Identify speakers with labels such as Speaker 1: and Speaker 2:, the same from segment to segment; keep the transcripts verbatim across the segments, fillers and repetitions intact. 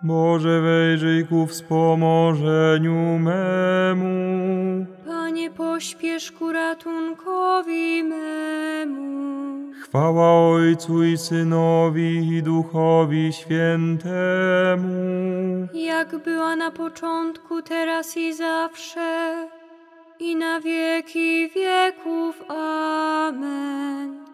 Speaker 1: Boże, wejrzyj ku wspomożeniu memu.
Speaker 2: Panie, pośpiesz ku ratunkowi memu.
Speaker 1: Chwała Ojcu i Synowi i Duchowi Świętemu.
Speaker 2: Jak była na początku, teraz i zawsze, i na wieki wieków. Amen.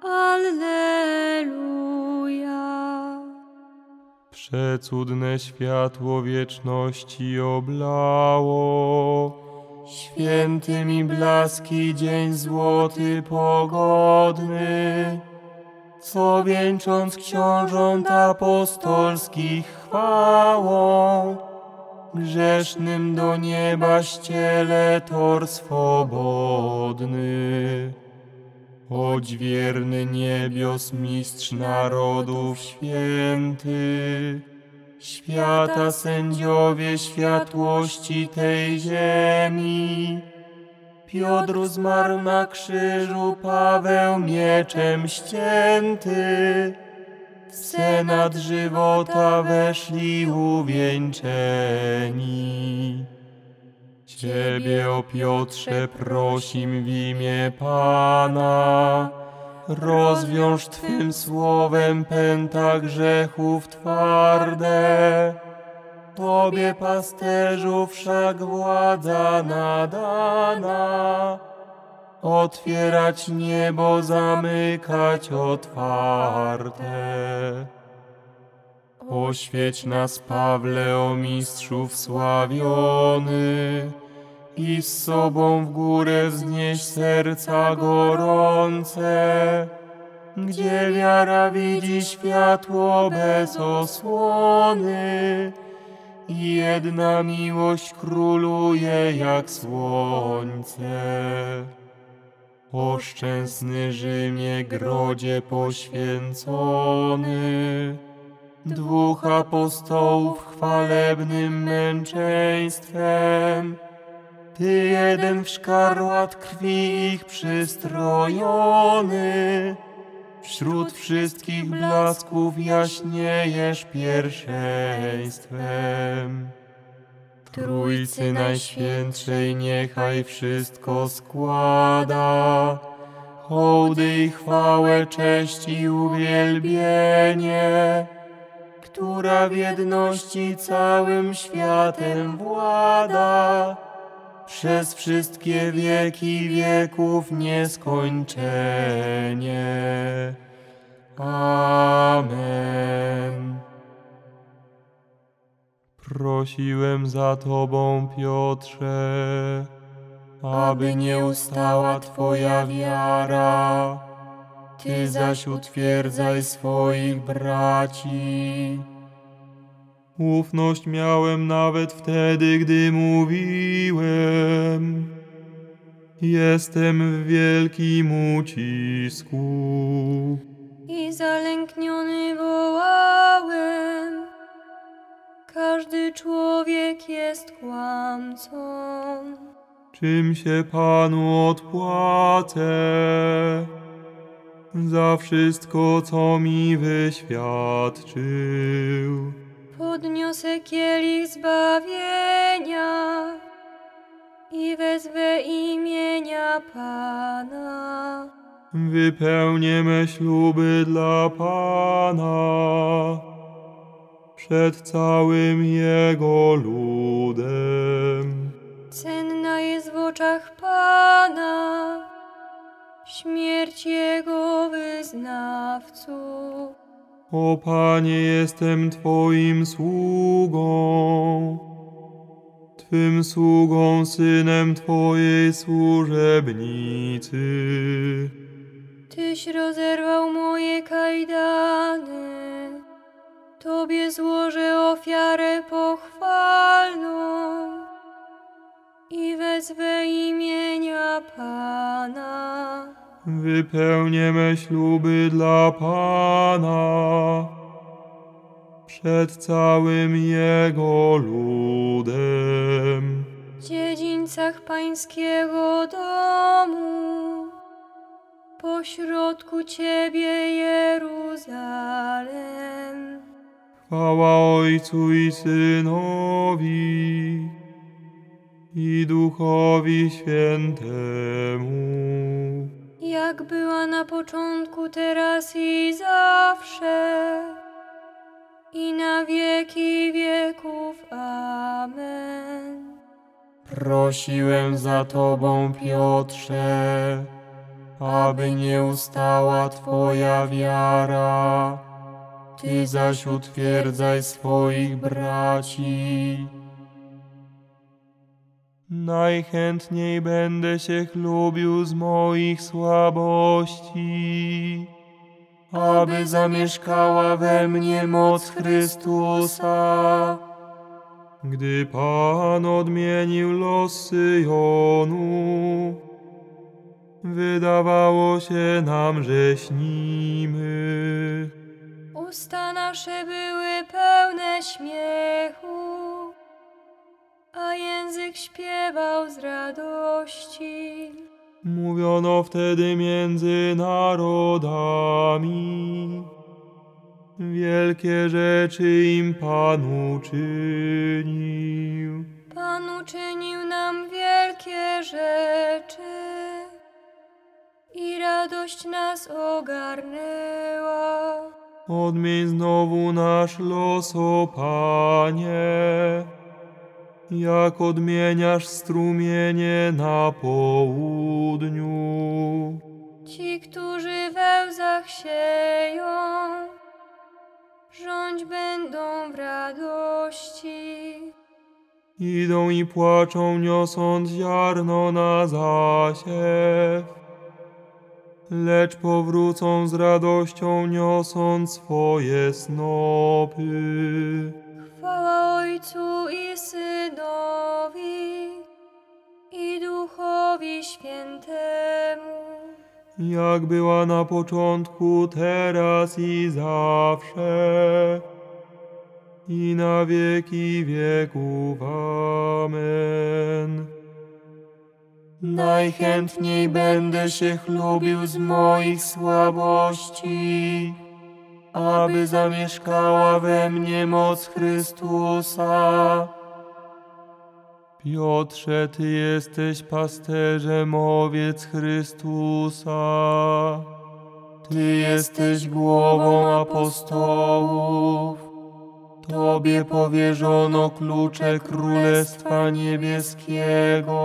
Speaker 2: Alleluja.
Speaker 1: Przecudne światło wieczności oblało, świętymi blaski dzień złoty pogodny, co wieńcząc książąt apostolskich chwałą, grzesznym do nieba ściele tor swobodny. Choć wierny niebios mistrz narodów święty, świata sędziowie światłości tej ziemi, Piotr zmarł na krzyżu, Paweł mieczem ścięty, w senat żywota weszli uwieńczeni. Ciebie, o Piotrze, prosim w imię Pana, rozwiąż Twym słowem pęta grzechów twarde. Tobie, pasterzu, wszak władza nadana, otwierać niebo, zamykać otwarte. Oświeć nas, Pawle, o mistrzu wsławiony, i z sobą w górę wznieś serca gorące, gdzie wiara widzi światło bez osłony i jedna miłość króluje jak słońce. O szczęsny Rzymie, grodzie poświęcony, dwóch apostołów chwalebnym męczeństwem, Ty jeden w szkarłat krwi ich przystrojony, wśród wszystkich blasków jaśniejesz pierwszeństwem. Trójcy Najświętszej niechaj wszystko składa, hołdy i chwałę, cześć i uwielbienie, która w jedności całym światem włada, przez wszystkie wieki wieków nieskończenie. Amen. Prosiłem za Tobą, Piotrze, aby nie ustała Twoja wiara. Ty zaś utwierdzaj swoich braci. Ufność miałem nawet wtedy, gdy mówiłem. Jestem w wielkim ucisku.
Speaker 2: I zalękniony wołałem. Każdy człowiek jest kłamcą.
Speaker 1: Czym się Panu odpłacę za wszystko, co mi wyświadczył?
Speaker 2: Podniosę kielich zbawienia i wezwę imienia Pana.
Speaker 1: Wypełnię me śluby dla Pana przed całym Jego ludem.
Speaker 2: Cenna jest w oczach Pana śmierć Jego wyznawców.
Speaker 1: O Panie, jestem Twoim sługą, Twym sługą, synem Twojej służebnicy.
Speaker 2: Tyś rozerwał moje kajdany, Tobie złożę ofiarę pochwalną i wezwę imienia Pana.
Speaker 1: Wypełnię me śluby dla Pana przed całym Jego ludem.
Speaker 2: W dziedzińcach Pańskiego domu, pośrodku Ciebie Jeruzalem.
Speaker 1: Chwała Ojcu i Synowi, i Duchowi Świętemu,
Speaker 2: jak była na początku, teraz i zawsze, i na wieki wieków. Amen.
Speaker 1: prosiłem za Tobą, Piotrze, aby nie ustała Twoja wiara. Ty zaś utwierdzaj swoich braci. Najchętniej będę się chlubił z moich słabości, aby zamieszkała we mnie moc Chrystusa. Gdy Pan odmienił los Syjonu, wydawało się nam, że śnimy.
Speaker 2: Usta nasze były pełne śmiechu, a język śpiewał z radości.
Speaker 1: Mówiono wtedy między narodami, wielkie rzeczy im Pan uczynił.
Speaker 2: Pan uczynił nam wielkie rzeczy i radość nas ogarnęła.
Speaker 1: Odmień znowu nasz los, o Panie, jak odmieniasz strumienie na południu.
Speaker 2: Ci, którzy we łzach sieją, rządź będą w radości.
Speaker 1: Idą i płaczą, niosąc ziarno na zasiew, lecz powrócą z radością, niosąc swoje snopy.
Speaker 2: Chwała Ojcu i Synowi, i Duchowi Świętemu,
Speaker 1: Jak była na początku, teraz i zawsze, i na wieki wieków. Amen. Najchętniej będę się chlubił z moich słabości, aby zamieszkała we mnie moc Chrystusa. Piotrze, Ty jesteś pasterzem owiec Chrystusa. Ty jesteś głową apostołów. Tobie powierzono klucze Królestwa Niebieskiego.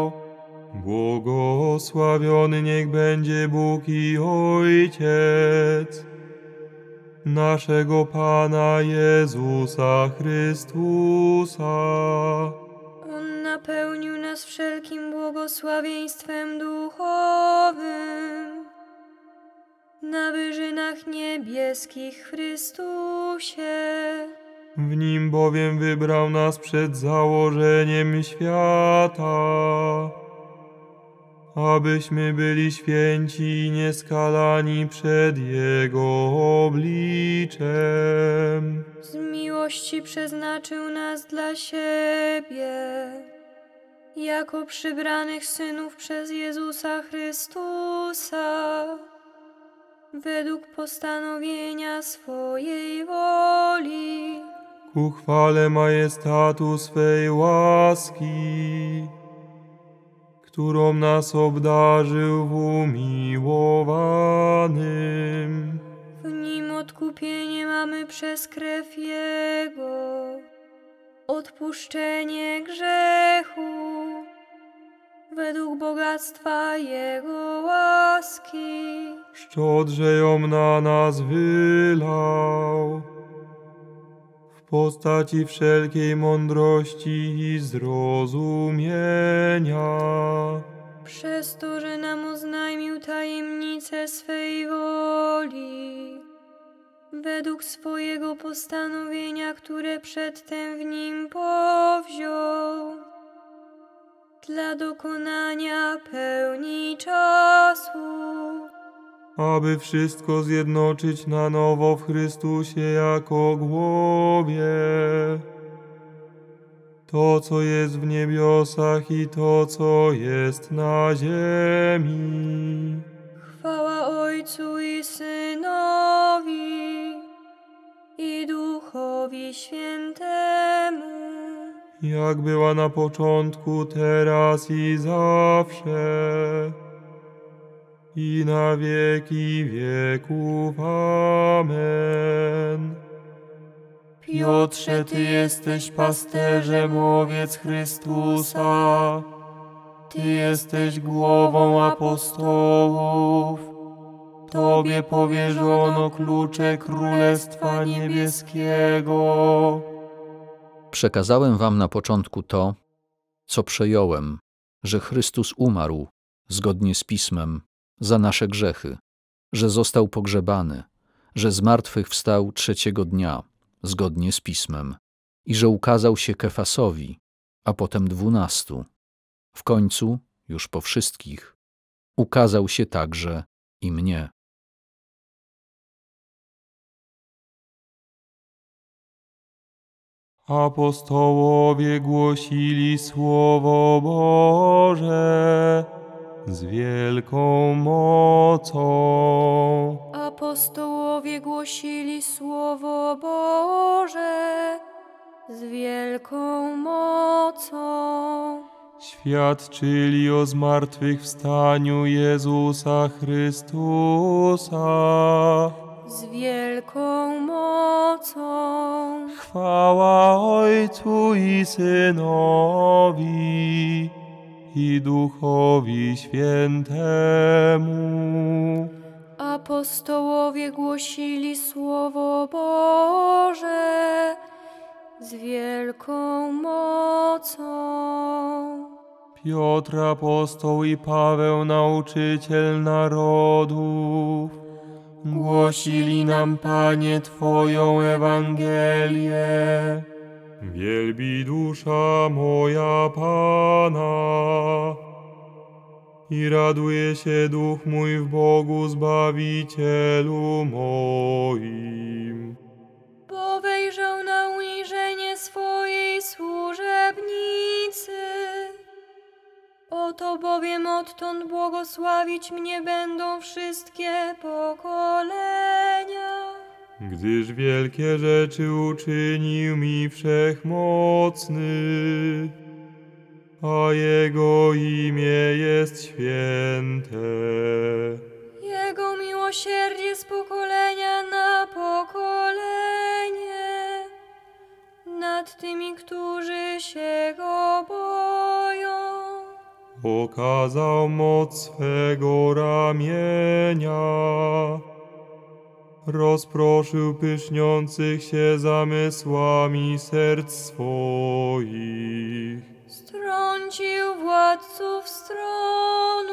Speaker 1: Błogosławiony niech będzie Bóg i Ojciec naszego Pana Jezusa Chrystusa.
Speaker 2: On napełnił nas wszelkim błogosławieństwem duchowym na wyżynach niebieskich w Chrystusie.
Speaker 1: W Nim bowiem wybrał nas przed założeniem świata, abyśmy byli święci i nieskalani przed Jego obliczem.
Speaker 2: Z miłości przeznaczył nas dla siebie, jako przybranych synów przez Jezusa Chrystusa, według postanowienia swojej woli,
Speaker 1: Ku chwale majestatu swej łaski, którą nas obdarzył w umiłowanym.
Speaker 2: w Nim odkupienie mamy przez krew Jego, odpuszczenie grzechu, według bogactwa Jego łaski.
Speaker 1: Szczodrze ją na nas wylał, w postaci wszelkiej mądrości i zrozumienia.
Speaker 2: Przez to, że nam oznajmił tajemnicę swej woli, według swojego postanowienia, które przedtem w Nim powziął, dla dokonania pełni czasu,
Speaker 1: aby wszystko zjednoczyć na nowo w Chrystusie jako głowie. To, co jest w niebiosach i to, co jest na ziemi.
Speaker 2: Chwała Ojcu i Synowi, i Duchowi
Speaker 1: jak była na początku, teraz i zawsze, i na wieki wieków. Amen.
Speaker 3: Piotrze, Ty jesteś pasterzem owiec Chrystusa. Ty jesteś głową apostołów. Tobie powierzono klucze Królestwa Niebieskiego.
Speaker 4: Przekazałem wam na początku to, co przejąłem, że Chrystus umarł, zgodnie z Pismem, za nasze grzechy, że został pogrzebany, że zmartwychwstał trzeciego dnia, zgodnie z Pismem, i że ukazał się Kefasowi, a potem dwunastu. W końcu, już po wszystkich, ukazał się także i mnie.
Speaker 1: Apostołowie głosili Słowo Boże z wielką mocą.
Speaker 2: Apostołowie głosili Słowo Boże z wielką mocą.
Speaker 1: Świadczyli o zmartwychwstaniu Jezusa Chrystusa
Speaker 2: Z wielką mocą.
Speaker 1: Chwała Ojcu i Synowi i Duchowi Świętemu.
Speaker 2: Apostołowie głosili Słowo Boże z wielką mocą.
Speaker 1: Piotr apostoł i Paweł nauczyciel narodów głosili nam, Panie, Twoją Ewangelię. Wielbi dusza moja Pana i raduje się duch mój w Bogu Zbawicielu moim.
Speaker 2: Bo wejrzał na uniżenie swojej służebnicy. Oto bowiem odtąd błogosławić mnie będą wszystkie pokolenia.
Speaker 1: Gdyż wielkie rzeczy uczynił mi Wszechmocny, a Jego imię jest święte.
Speaker 2: Jego miłosierdzie z pokolenia na pokolenie nad tymi, którzy się Go boją.
Speaker 1: Okazał moc swego ramienia, rozproszył pyszniących się zamysłami serc swoich.
Speaker 2: Strącił władców stronu,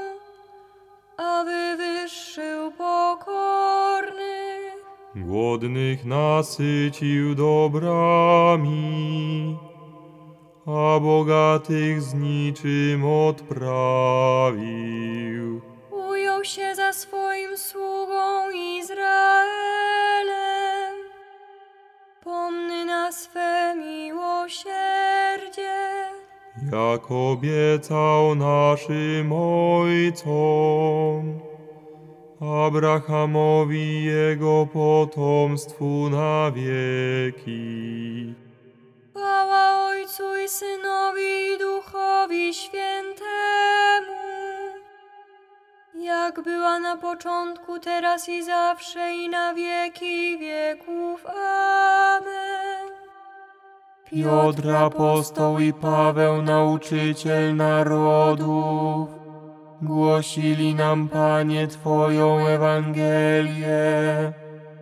Speaker 2: a wywyższył pokornych.
Speaker 1: Głodnych nasycił dobrami, a bogatych z niczym odprawił.
Speaker 2: Ujął się za swoim sługą Izraelem, pomny na swe miłosierdzie.
Speaker 1: Jak obiecał naszym ojcom, Abrahamowi i jego potomstwu na wieki.
Speaker 2: Chwała Ojcu i Synowi i Duchowi Świętemu, jak była na początku, teraz i zawsze, i na wieki wieków. Amen.
Speaker 3: Piotr apostoł i Paweł nauczyciel narodów głosili nam, Panie, Twoją Ewangelię.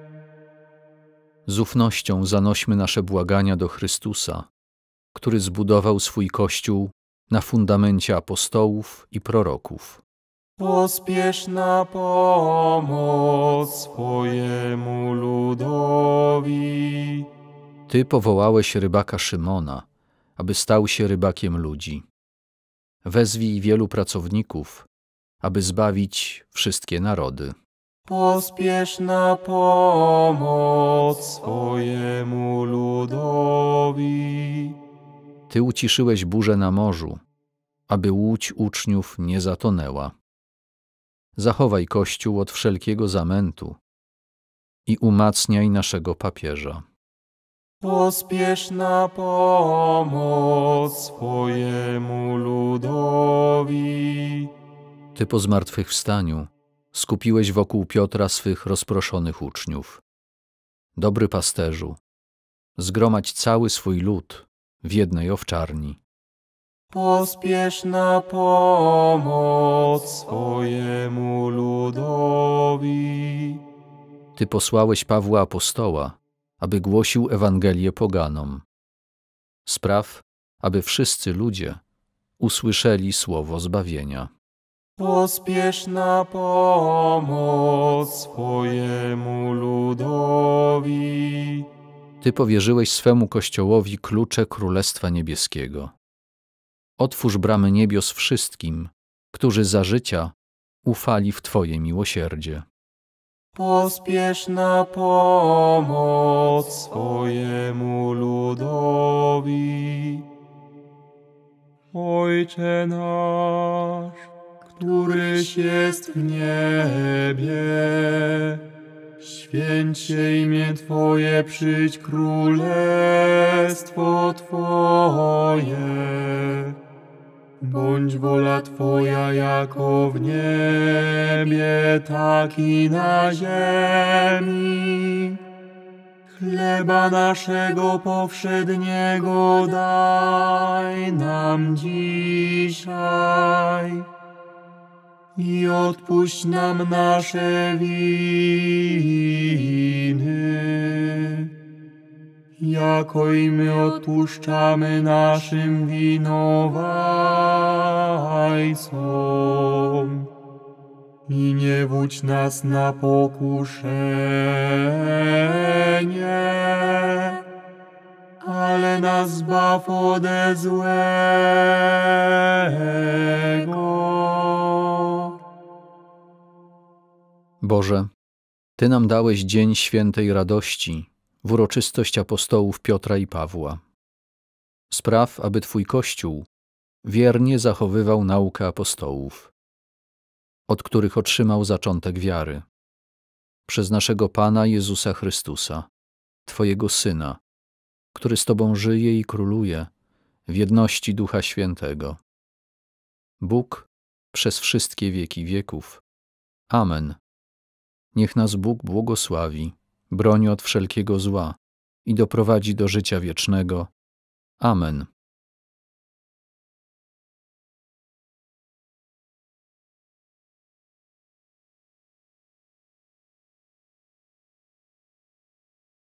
Speaker 4: Z ufnością zanośmy nasze błagania do Chrystusa, który zbudował swój Kościół na fundamencie apostołów i proroków.
Speaker 3: Pospiesz na pomoc swojemu ludowi.
Speaker 4: Ty powołałeś rybaka Szymona, aby stał się rybakiem ludzi. Wezwij wielu pracowników, aby zbawić wszystkie narody.
Speaker 3: Pospiesz na pomoc swojemu ludowi.
Speaker 4: Ty uciszyłeś burzę na morzu, aby łódź uczniów nie zatonęła. Zachowaj Kościół od wszelkiego zamętu i umacniaj naszego papieża.
Speaker 3: Pospiesz na pomoc swojemu ludowi.
Speaker 4: Ty po zmartwychwstaniu skupiłeś wokół Piotra swych rozproszonych uczniów. Dobry pasterzu, zgromadź cały swój lud w jednej owczarni.
Speaker 3: Pospiesz na pomoc swojemu ludowi.
Speaker 4: Ty posłałeś Pawła apostoła, aby głosił Ewangelię poganom. Spraw, aby wszyscy ludzie usłyszeli słowo zbawienia.
Speaker 3: Pospiesz na pomoc swojemu ludowi.
Speaker 4: Ty powierzyłeś swemu Kościołowi klucze Królestwa Niebieskiego. Otwórz bramy niebios wszystkim, którzy za życia ufali w Twoje miłosierdzie.
Speaker 3: Pospiesz na pomoc swojemu ludowi.
Speaker 1: Ojcze nasz,
Speaker 3: któryś jest w niebie, święć się imię Twoje, przyjdź królestwo Twoje. Bądź wola Twoja jako w niebie, tak i na ziemi. Chleba naszego powszedniego daj nam dzisiaj i odpuść nam nasze winy, jako i my odpuszczamy naszym winowajcom. I nie wódź nas na pokuszenie, ale nas zbaw ode złego.
Speaker 4: Boże, Ty nam dałeś dzień świętej radości w uroczystość apostołów Piotra i Pawła. Spraw, aby Twój Kościół wiernie zachowywał naukę apostołów, od których otrzymał zaczątek wiary, przez naszego Pana Jezusa Chrystusa, Twojego Syna, który z Tobą żyje i króluje w jedności Ducha Świętego. Bóg przez wszystkie wieki wieków. Amen. Niech nas Bóg błogosławi, broni od wszelkiego zła i doprowadzi do życia wiecznego. Amen.